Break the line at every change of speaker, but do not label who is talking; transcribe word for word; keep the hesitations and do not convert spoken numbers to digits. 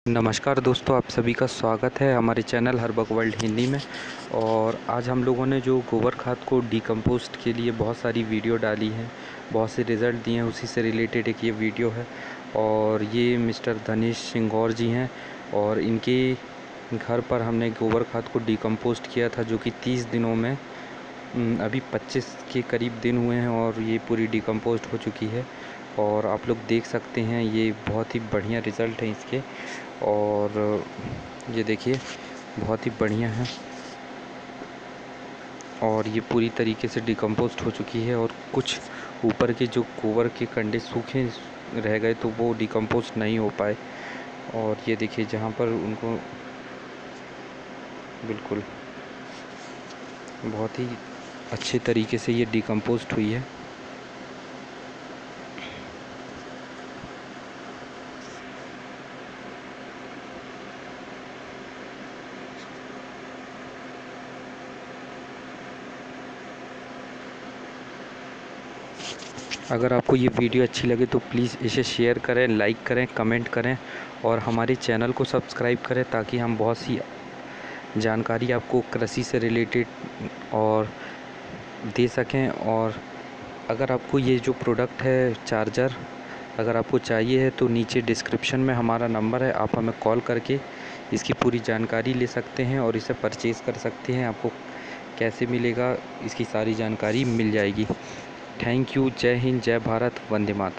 नमस्कार दोस्तों, आप सभी का स्वागत है हमारे चैनल हर बग वर्ल्ड हिंदी में। और आज हम लोगों ने जो गोबर खाद को डिकम्पोस्ट के लिए बहुत सारी वीडियो डाली हैं, बहुत से रिज़ल्ट दिए हैं, उसी से रिलेटेड एक ये वीडियो है। और ये मिस्टर धनेश सिंगौर जी हैं और इनके घर पर हमने गोबर खाद को डिकम्पोस्ट किया था, जो कि तीस दिनों में अभी पच्चीस के करीब दिन हुए हैं और ये पूरी डिकम्पोस्ट हो चुकी है। और आप लोग देख सकते हैं, ये बहुत ही बढ़िया रिज़ल्ट है इसके। और ये देखिए, बहुत ही बढ़िया है और ये पूरी तरीके से डिकम्पोस्ट हो चुकी है। और कुछ ऊपर के जो गोबर के कंडे सूखे रह गए तो वो डिकम्पोस्ट नहीं हो पाए। और ये देखिए, जहाँ पर उनको बिल्कुल बहुत ही अच्छे तरीके से ये डिकम्पोस्ट हुई है। अगर आपको ये वीडियो अच्छी लगे तो प्लीज़ इसे शेयर करें, लाइक करें, कमेंट करें और हमारे चैनल को सब्सक्राइब करें, ताकि हम बहुत सी जानकारी आपको कृषि से रिलेटेड और दे सकें। और अगर आपको ये जो प्रोडक्ट है चार्जर अगर आपको चाहिए है तो नीचे डिस्क्रिप्शन में हमारा नंबर है, आप हमें कॉल करके इसकी पूरी जानकारी ले सकते हैं और इसे परचेज़ कर सकते हैं। आपको कैसे मिलेगा इसकी सारी जानकारी मिल जाएगी। Thank you. जय हिंद, जय भारत, वंदे मातरम।